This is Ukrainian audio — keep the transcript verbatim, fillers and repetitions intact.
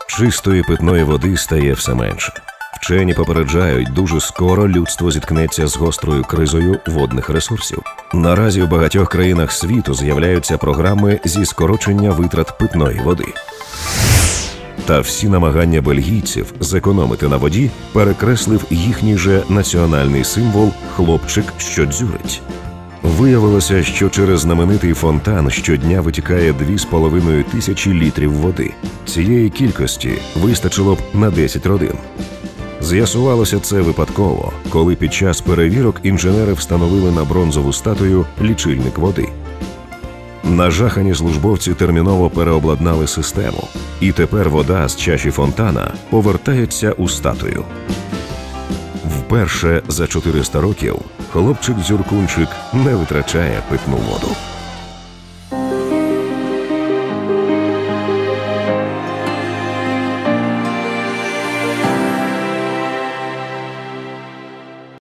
Чистої питної води стає все менше. Вчені попереджають, дуже скоро людство зіткнеться з гострою кризою водних ресурсів. Наразі в багатьох країнах світу з'являються програми зі скорочення витрат питної води. Та всі намагання бельгійців зекономити на воді перекреслив їхній же національний символ «хлопчик, що дзюрить». Виявилося, що через знаменитий фонтан щодня витікає дві з половиною тисячі літрів води. Цієї кількості вистачило б на десять родин. З'ясувалося це випадково, коли під час перевірок інженери встановили на бронзову статую лічильник води. Нажахані службовці терміново переобладнали систему, і тепер вода з чаші фонтана повертається у статую. Вперше за чотириста років хлопчик-дзюркунчик не витрачає питну воду.